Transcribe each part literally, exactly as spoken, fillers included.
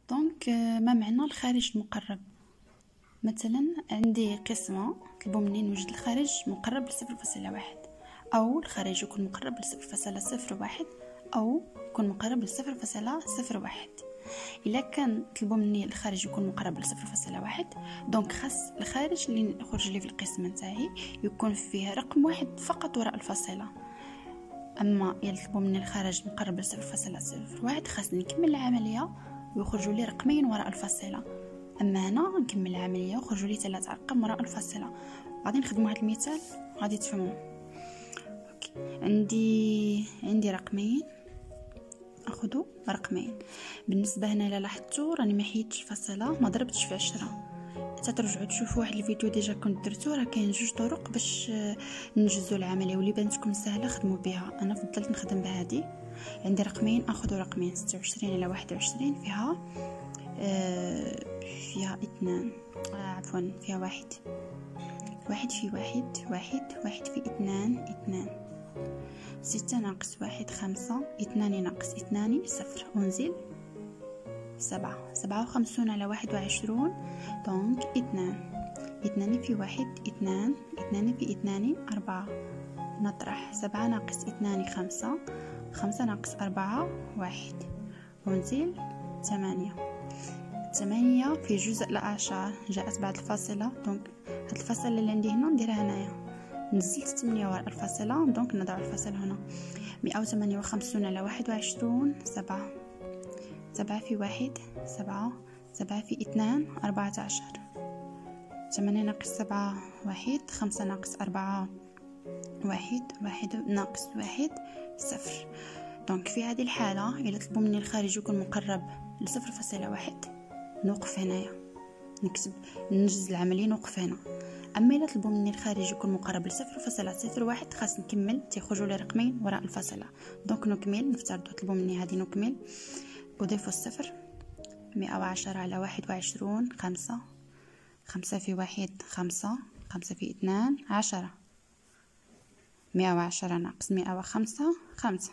دونك ما معنى الخارج المقرب؟ مثلا عندي قسمة طلبوا مني نوجد الخارج مقرب لصفر فاصلة واحد، او الخارج يكون مقرب لصفر فاصلة صفر واحد، او يكون مقرب لصفر فاصلة صفر واحد. الا كان طلبوا مني الخارج يكون مقرب لصفر فاصلة واحد، دونك خاص الخارج اللي يخرج لي في القسمة نتاعي يكون فيه رقم واحد فقط وراء الفاصلة. اما يطلبوا مني الخارج مقرب لصفر فاصلة صفر واحد، خاصني نكمل العملية ويخرجوا لي رقمين وراء الفاصلة. اما هنا نكمل العمليه وخرجوا لي ثلاثه ارقام وراء الفاصله. غادي نخدموا هذا المثال غادي تفهموا. اوكي، عندي عندي رقمين، اخذوا رقمين. بالنسبه هنا الا لاحظتوا راني ما حيدتش الفاصله، ما ضربتش في عشرة. تترجعوا تشوفوا واحد الفيديو ديجا كنت درتو، راه كاين جوج طرق باش ننجزوا العمليه، واللي بانت لكم سهله خدموا بها. انا فضلت نخدم بهذه. عندي رقمين، اخذوا رقمين ستة وعشرين الى واحد وعشرين، فيها آه فيها اثنان، آه عفوا فيها واحد. واحد في واحد واحد، واحد في اثنان اثنان. ستة ناقص واحد خمسة، اثنان ناقص اثنان صفر، ونزيل سبعة. سبعة وخمسون على واحد وعشرون، دونك اثنان. اثنان في واحد اثنان، اثنان في اثنان أربعة. نطرح سبعة ناقص اثنان خمسة، خمسة ناقص أربعة واحد، ونزيل ثمانية. ثمانية في جزء الأعشار جاءت بعد الفاصلة، دونك هاد الفاصلة اللي عندي هنا نديرها هنايا. نزلت ثمانية وراء الفاصلة، دونك نضع الفاصلة هنا. مئة وثمانية وخمسون على واحد وعشرون سبعة. سبعة في واحد سبعة، سبعة في اثنان أربعة عشر. ثمانية ناقص سبعة واحد، خمسة ناقص أربعة واحد، واحد ناقص واحد صفر. دونك في هذه الحالة إذا طلبوا مني الخارج يكون مقرب لصفر فاصلة واحد، نوقف هنايا نكتب ننجز العملية، نوقف هنا. اما الا طلبوا مني الخارج يكون مقرب لصفر فاصلة صفر واحد، خاص نكمل تيخرجوا لي رقمين وراء الفاصلة. دونك نكمل، نفترضوا طلبوا مني هذه، نكمل اضيف الصفر. مئة وعشرة على واحد وعشرون خمسة، خمسة في واحد خمسة، خمسة في اثنان عشرة. مئة وعشرة ناقص مئة وخمسة خمسة.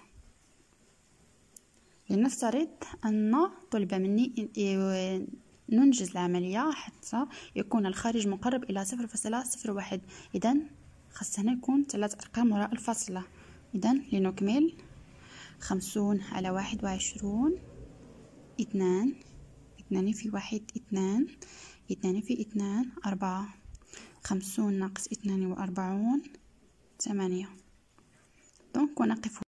لنفترض أن طلب مني ننجز العملية حتى يكون الخارج مقرب إلى صفر فاصلة صفر واحد، إذن خاصنا يكون ثلاث أرقام وراء الفاصلة. إذن لنكمل، خمسون على واحد وعشرون اثنان، اثنان في واحد اثنان، اثنان في اثنان أربعة. خمسون ناقص اثنان وأربعون ثمانية. دونك ونقف